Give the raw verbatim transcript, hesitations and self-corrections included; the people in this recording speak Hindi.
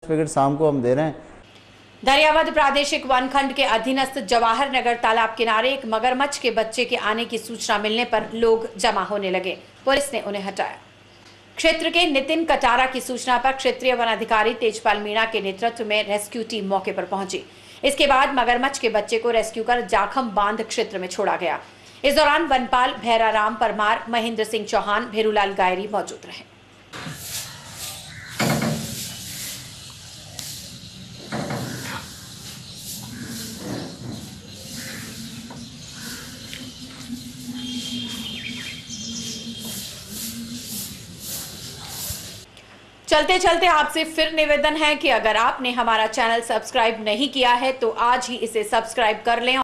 सर्टिफिकेट शाम को हम दे रहे हैं। दरियावद प्रादेशिक वन खंड के अधीनस्थ जवाहर नगर तालाब किनारे एक मगरमच्छ के बच्चे के आने की सूचना मिलने पर लोग जमा होने लगे। पुलिस ने उन्हें हटाया। क्षेत्र के नितिन कटारा की सूचना पर क्षेत्रीय वन अधिकारी तेजपाल मीणा के नेतृत्व में रेस्क्यू टीम मौके पर पहुंची। इसके बाद मगरमच्छ के बच्चे को रेस्क्यू कर जाखम बांध क्षेत्र में छोड़ा गया। इस दौरान वनपाल भैराराम परमार, महेंद्र सिंह चौहान, भेरूलाल गायरी मौजूद रहे। चलते चलते आपसे फिर निवेदन है कि अगर आपने हमारा चैनल सब्सक्राइब नहीं किया है तो आज ही इसे सब्सक्राइब कर लें।